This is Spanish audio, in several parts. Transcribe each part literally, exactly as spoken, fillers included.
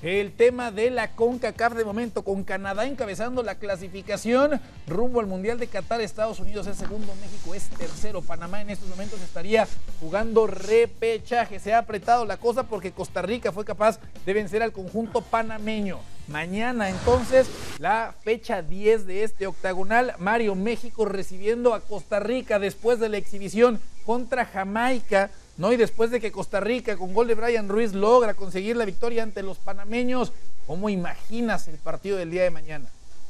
el tema de la CONCACAF de momento, con Canadá encabezando la clasificación rumbo al Mundial de Qatar. Estados Unidos es segundo, México es tercero. Panamá en estos momentos estaría jugando repechaje. Se ha apretado la cosa porque Costa Rica fue capaz de vencer al conjunto panameño. Mañana entonces la fecha diez de este octagonal. Mario, México recibiendo a Costa Rica después de la exhibición contra Jamaica, ¿no? Y después de que Costa Rica con gol de Brian Ruiz logra conseguir la victoria ante los panameños, ¿cómo imaginas el partido del día de mañana?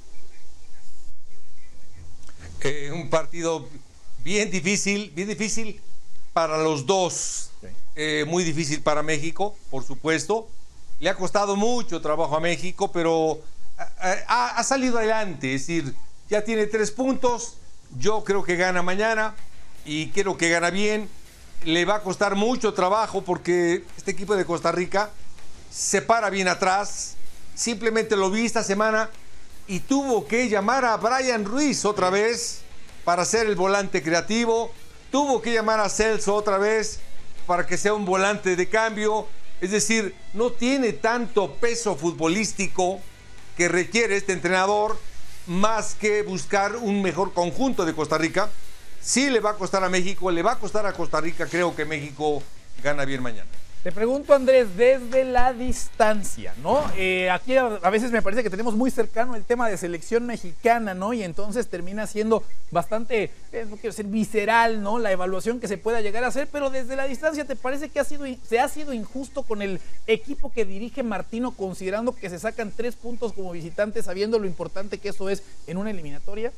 Eh, un partido bien difícil, bien difícil para los dos. Sí. Eh, muy difícil para México, por supuesto. Le ha costado mucho trabajo a México, pero ha, ha salido adelante. Es decir, ya tiene tres puntos. Yo creo que gana mañana y creo que gana bien. Le va a costar mucho trabajo porque este equipo de Costa Rica se para bien atrás. Simplemente lo vi esta semana y tuvo que llamar a Brian Ruiz otra vez para ser el volante creativo. Tuvo que llamar a Celso otra vez para que sea un volante de cambio. Es decir, no tiene tanto peso futbolístico que requiere este entrenador más que buscar un mejor conjunto de Costa Rica. Sí le va a costar a México, le va a costar a Costa Rica. Creo que México gana bien mañana. Te pregunto, Andrés, desde la distancia, ¿no? Eh, aquí a, a veces me parece que tenemos muy cercano el tema de selección mexicana, ¿no? Y entonces termina siendo bastante, eh, no quiero decir visceral, ¿no? La evaluación que se pueda llegar a hacer, pero desde la distancia, ¿te parece que ha sido, se ha sido injusto con el equipo que dirige Martino, considerando que se sacan tres puntos como visitantes, sabiendo lo importante que eso es en una eliminatoria?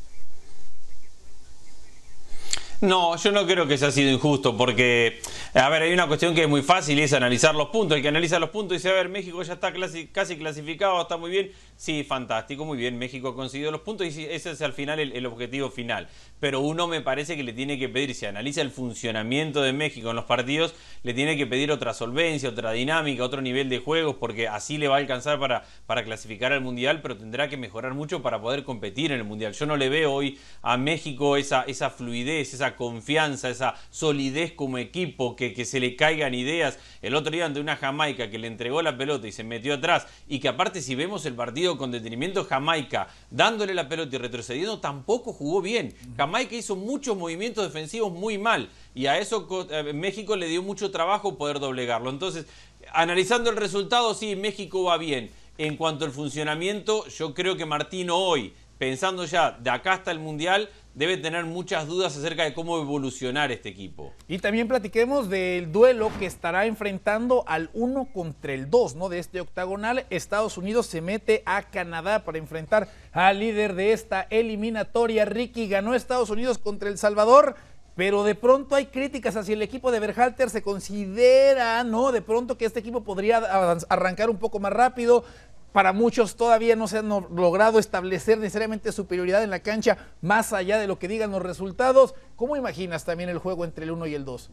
No, yo no creo que se ha sido injusto porque, a ver, hay una cuestión que es muy fácil y es analizar los puntos. El que analiza los puntos dice, a ver, México ya está clasi casi clasificado, está muy bien. Sí, fantástico, muy bien, México ha conseguido los puntos y ese es al final el, el objetivo final. Pero uno me parece que le tiene que pedir, si analiza el funcionamiento de México en los partidos, le tiene que pedir otra solvencia, otra dinámica, otro nivel de juegos, porque así le va a alcanzar para, para clasificar al Mundial, pero tendrá que mejorar mucho para poder competir en el Mundial. Yo no le veo hoy a México esa, esa fluidez, esa confianza, esa solidez como equipo, que, que se le caigan ideas. El otro día ante una Jamaica que le entregó la pelota y se metió atrás, y que aparte si vemos el partido con detenimiento, Jamaica dándole la pelota y retrocediendo tampoco jugó bien. Jamaica hizo muchos movimientos defensivos muy mal y a eso eh, México le dio mucho trabajo poder doblegarlo. Entonces, analizando el resultado, sí, México va bien. En cuanto al funcionamiento, yo creo que Martino hoy, pensando ya de acá hasta el Mundial, debe tener muchas dudas acerca de cómo evolucionar este equipo. Y también platiquemos del duelo que estará enfrentando al uno contra el dos, ¿no? De este octagonal. Estados Unidos se mete a Canadá para enfrentar al líder de esta eliminatoria. Ricky, ganó Estados Unidos contra El Salvador, pero de pronto hay críticas hacia el equipo de Berhalter. Se considera, ¿no? De pronto que este equipo podría arrancar un poco más rápido. Para muchos todavía no se han logrado establecer necesariamente superioridad en la cancha, más allá de lo que digan los resultados. ¿Cómo imaginas también el juego entre el uno y el dos?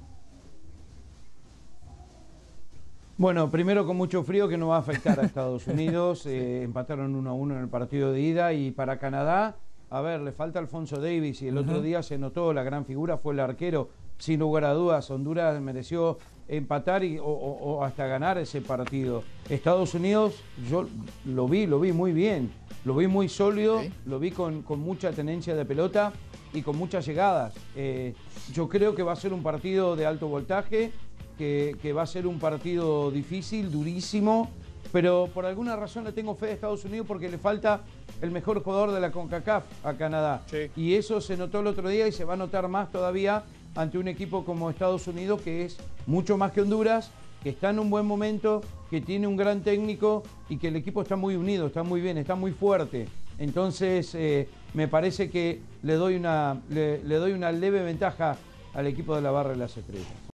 Bueno, primero con mucho frío que no va a afectar a Estados Unidos. eh, empataron uno a uno en el partido de ida. Y para Canadá, a ver, le falta Alfonso Davies y el uh-huh. otro día se notó, la gran figura fue el arquero. Sin lugar a dudas, Honduras mereció empatar y, o, o, o hasta ganar ese partido. Estados Unidos, yo lo vi, lo vi muy bien, lo vi muy sólido, ¿sí? Lo vi con, con mucha tenencia de pelota y con muchas llegadas. Eh, yo creo que va a ser un partido de alto voltaje, que, que va a ser un partido difícil, durísimo, pero por alguna razón le tengo fe a Estados Unidos porque le falta el mejor jugador de la CONCACAF a Canadá. Sí. Y eso se notó el otro día y se va a notar más todavía ante un equipo como Estados Unidos, que es mucho más que Honduras, que está en un buen momento, que tiene un gran técnico y que el equipo está muy unido, está muy bien, está muy fuerte. Entonces, eh, me parece que le doy, una, le, le doy una leve ventaja al equipo de la Barra de las Estrellas.